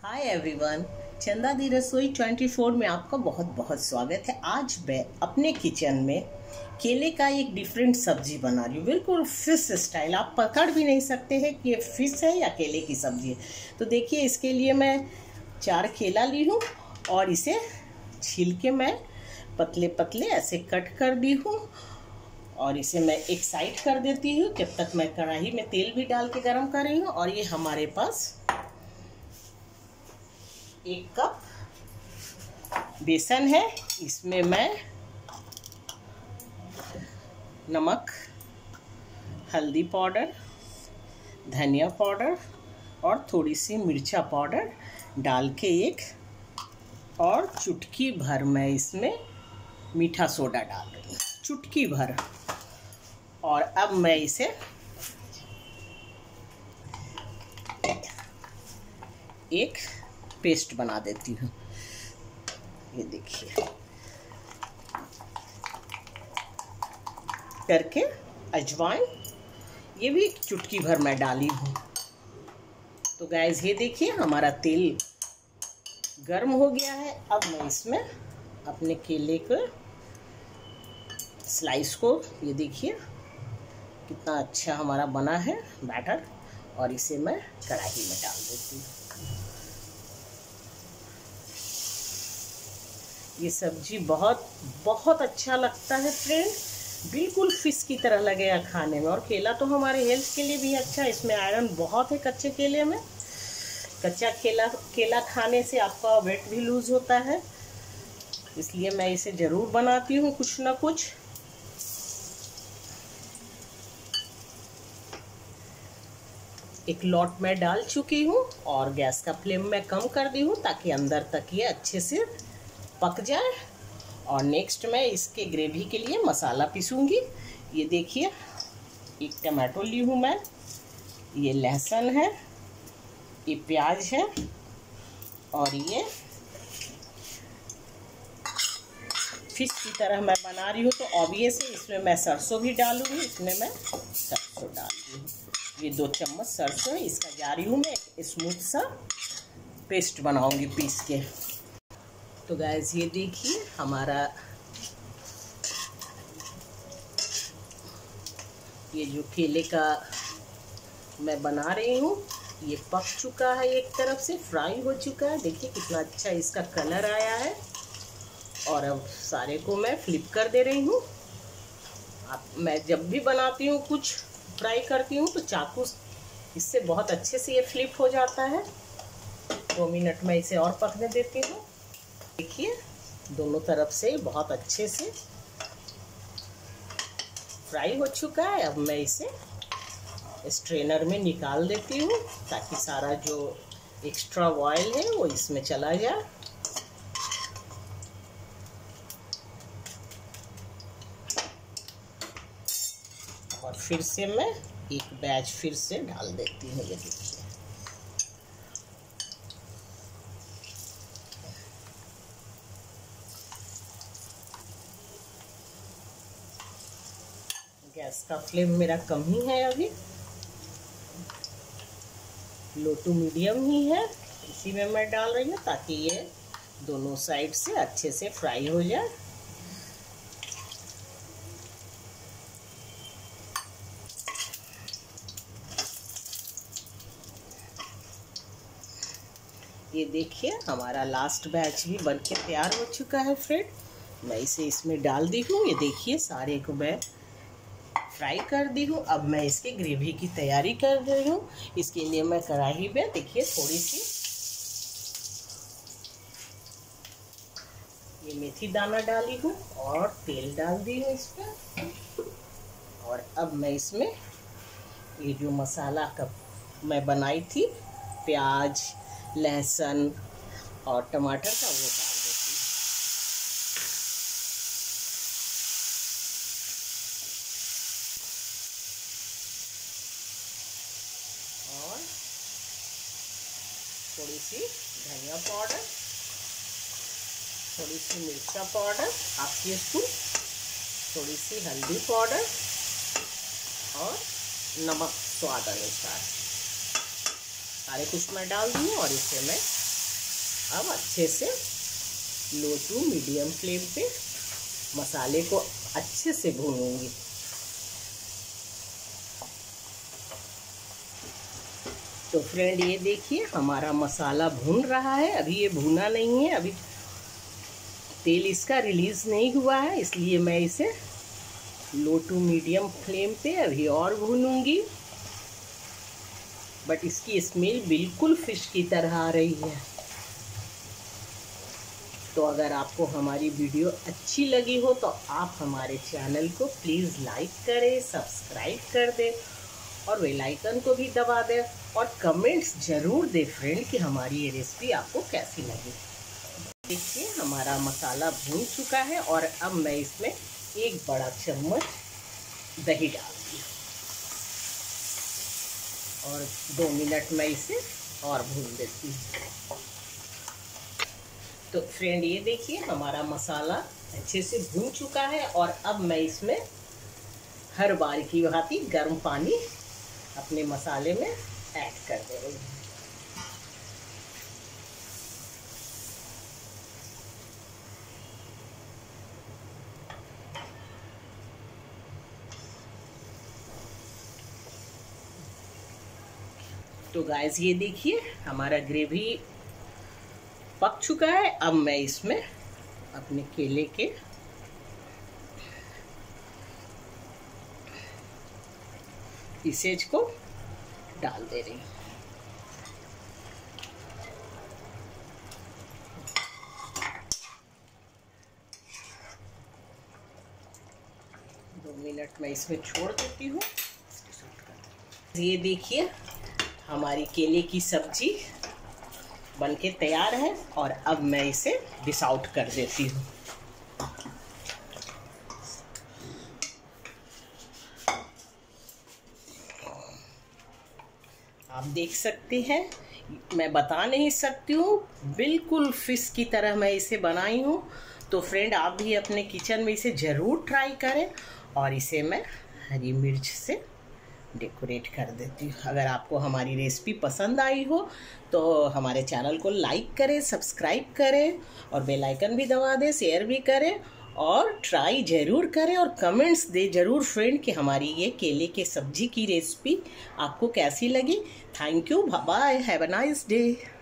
Hi everyone, चंदा दी रसोई 24 में आपका बहुत बहुत स्वागत है। आज मैं अपने किचन में केले का एक डिफरेंट सब्जी बना रही हूँ, बिल्कुल फिश स्टाइल। आप पकड़ भी नहीं सकते हैं कि ये फिश है या केले की सब्जी है। तो देखिए, इसके लिए मैं 4 केला ली हूँ और इसे छील के मैं पतले पतले ऐसे कट कर दी हूँ और इसे मैं एक साइड कर देती हूँ जब तक मैं कढ़ाई में तेल भी डाल के गर्म कर रही हूँ। और ये हमारे पास 1 कप बेसन है। इसमें मैं नमक, हल्दी पाउडर, धनिया पाउडर और थोड़ी सी मिर्चा पाउडर डाल के और चुटकी भर मैं इसमें मीठा सोडा डाल रही हूँ, चुटकी भर। और अब मैं इसे एक पेस्ट बना देती हूँ। ये देखिए, करके अजवाइन ये भी चुटकी भर मैं डाली हूँ। तो गाइस, ये देखिए हमारा तेल गर्म हो गया है। अब मैं इसमें अपने केले के स्लाइस को, ये देखिए कितना अच्छा हमारा बना है बैटर, और इसे मैं कढ़ाई में डाल देती हूँ। ये सब्जी बहुत बहुत अच्छा लगता है फ्रेंड, बिल्कुल फिश की तरह लगेगा खाने में। और केला तो हमारे हेल्थ के लिए भी अच्छा है, इसमें आयरन बहुत है कच्चे केले में। कच्चा केला खाने से आपका वेट भी लूज होता है, इसलिए मैं इसे ज़रूर बनाती हूँ कुछ ना कुछ। एक लॉट में डाल चुकी हूँ और गैस का फ्लेम मैं कम कर दी हूँ ताकि अंदर तक ये अच्छे से पक जाए। और नेक्स्ट मैं इसके ग्रेवी के लिए मसाला पीसूँगी। ये देखिए, 1 टमाटो ली हूँ मैं, ये लहसुन है, ये प्याज है और ये फिश की तरह मैं बना रही हूँ तो ऑब्वियसली इसमें मैं सरसों भी डालूँगी। इसमें मैं सरसों डाल रही हूँ, ये 2 चम्मच सरसों है। इसका जा रही हूँ मैं एक स्मूथ सा पेस्ट बनाऊँगी पीस के। तो गाइस, ये देखिए हमारा ये जो केले का मैं बना रही हूँ ये पक चुका है, एक तरफ से फ्राई हो चुका है। देखिए कितना अच्छा इसका कलर आया है। और अब सारे को मैं फ्लिप कर दे रही हूँ। मैं जब भी बनाती हूँ कुछ फ्राई करती हूँ तो चाकू इससे बहुत अच्छे से ये फ्लिप हो जाता है। 2 मिनट में इसे और पकने देती हूँ। देखिए दोनों तरफ से बहुत अच्छे से फ्राई हो चुका है। अब मैं इसे स्ट्रेनर में निकाल देती हूँ ताकि सारा जो एक्स्ट्रा ऑयल है वो इसमें चला जाए। और फिर से मैं एक बैच फिर से डाल देती हूँ। ये देखिए, गैस का फ्लेम मेरा कम ही है, अभी लो टू मीडियम ही है। इसी में मैं डाल रही हूँ ताकि ये दोनों साइड से अच्छे से फ्राई हो जाए। ये देखिए हमारा लास्ट बैच भी बनके तैयार हो चुका है फ्रेंड। मैं इसे इसमें डाल दी हूँ। ये देखिए सारे को मैं फ्राई कर दी हूँ। अब मैं इसके ग्रेवी की तैयारी कर रही हूँ। इसके लिए मैं कढ़ाई में देखिए थोड़ी सी ये मेथी दाना डाली हूँ और तेल डाल दी हूँ इस पर। और अब मैं इसमें ये जो मसाला का मैं बनाई थी, प्याज, लहसुन और टमाटर का, वो डाल देती हूँ। और थोड़ी सी धनिया पाउडर, थोड़ी सी मिर्चा पाउडर 1/2 टीस्पून, थोड़ी सी हल्दी पाउडर और नमक स्वाद अनुसार। सारे कुछ मैं डाल दी हूँ और इसे मैं अब अच्छे से लो टू मीडियम फ्लेम पे मसाले को अच्छे से भूनूंगी। तो फ्रेंड ये देखिए हमारा मसाला भून रहा है। अभी ये भुना नहीं है, अभी तेल इसका रिलीज नहीं हुआ है, इसलिए मैं इसे लो टू मीडियम फ्लेम पे अभी और भूनूंगी। बट इसकी स्मेल बिल्कुल फिश की तरह आ रही है। तो अगर आपको हमारी वीडियो अच्छी लगी हो तो आप हमारे चैनल को प्लीज़ लाइक करें, सब्सक्राइब कर दें और बेल आइकन को भी दबा दें और कमेंट्स ज़रूर दें फ्रेंड कि हमारी ये रेसिपी आपको कैसी लगी। देखिए हमारा मसाला भून चुका है और अब मैं इसमें 1 बड़ा चम्मच दही डालती हूँ और 2 मिनट में इसे और भून देती हूँ। तो फ्रेंड ये देखिए हमारा मसाला अच्छे से भून चुका है और अब मैं इसमें हर बार की भांति गर्म पानी अपने मसाले में ऐड कर दे रही हूँ। तो गाइस ये देखिए हमारा ग्रेवी पक चुका है। अब मैं इसमें अपने केले के पीसेज को डाल दे रही हूँ। दो मिनट मैं इसमें छोड़ देती हूँ। ये देखिए हमारी केले की सब्जी बनके तैयार है और अब मैं इसे डिश आउट कर देती हूँ। आप देख सकते हैं, मैं बता नहीं सकती हूँ, बिल्कुल फिश की तरह मैं इसे बनाई हूँ। तो फ्रेंड आप भी अपने किचन में इसे ज़रूर ट्राई करें और इसे मैं हरी मिर्च से डेकोरेट कर देती हूँ। अगर आपको हमारी रेसिपी पसंद आई हो तो हमारे चैनल को लाइक करें, सब्सक्राइब करें और बेल आइकन भी दबा दें, शेयर भी करें और ट्राई ज़रूर करें और कमेंट्स दे ज़रूर फ्रेंड कि हमारी ये केले के सब्जी की रेसिपी आपको कैसी लगी। Thank you, bye, have a nice day.